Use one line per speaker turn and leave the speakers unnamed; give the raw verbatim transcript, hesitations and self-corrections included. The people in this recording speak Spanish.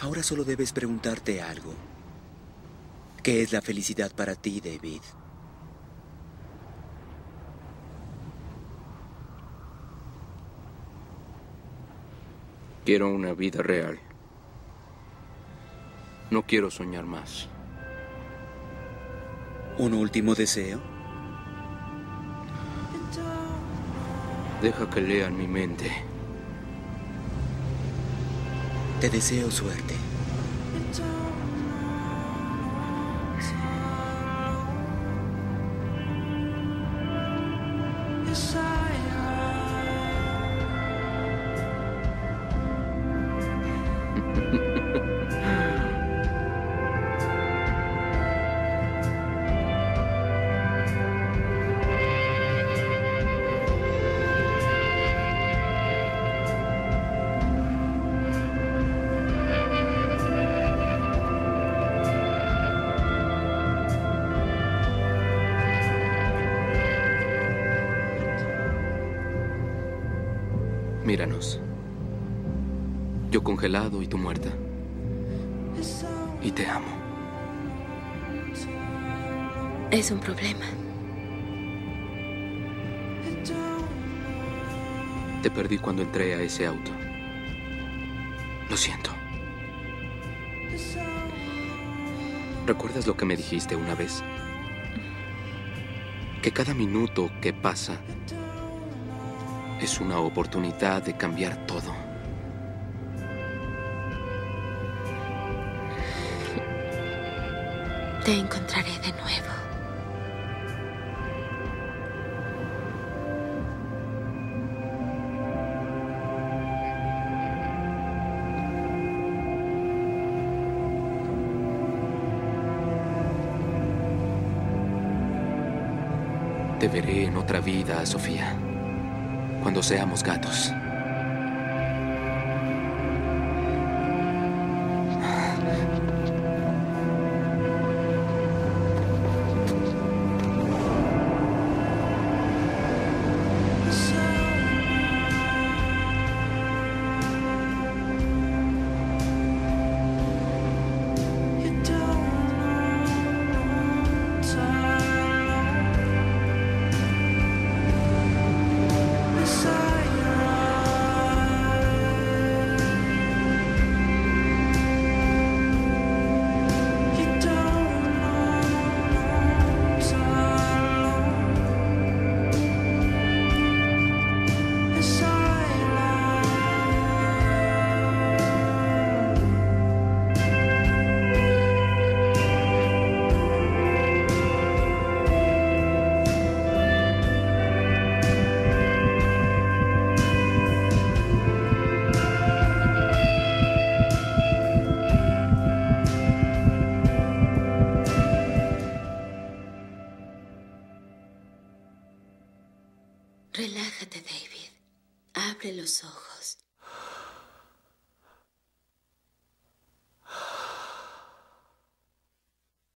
Ahora solo debes preguntarte algo. ¿Qué es la felicidad para ti, David?
Quiero una vida real. No quiero soñar más.
¿Un último deseo?
Deja que lean mi mente.
Te deseo suerte.
Míranos. Yo congelado y tú muerta. Y te amo.
Es un problema.
Te perdí cuando entré a ese auto. Lo siento. ¿Recuerdas lo que me dijiste una vez? Que cada minuto que pasa es una oportunidad de cambiar todo.
Te encontraré de nuevo.
Te veré en otra vida, Sofía. Cuando seamos gatos.
Relájate, David. Abre los ojos.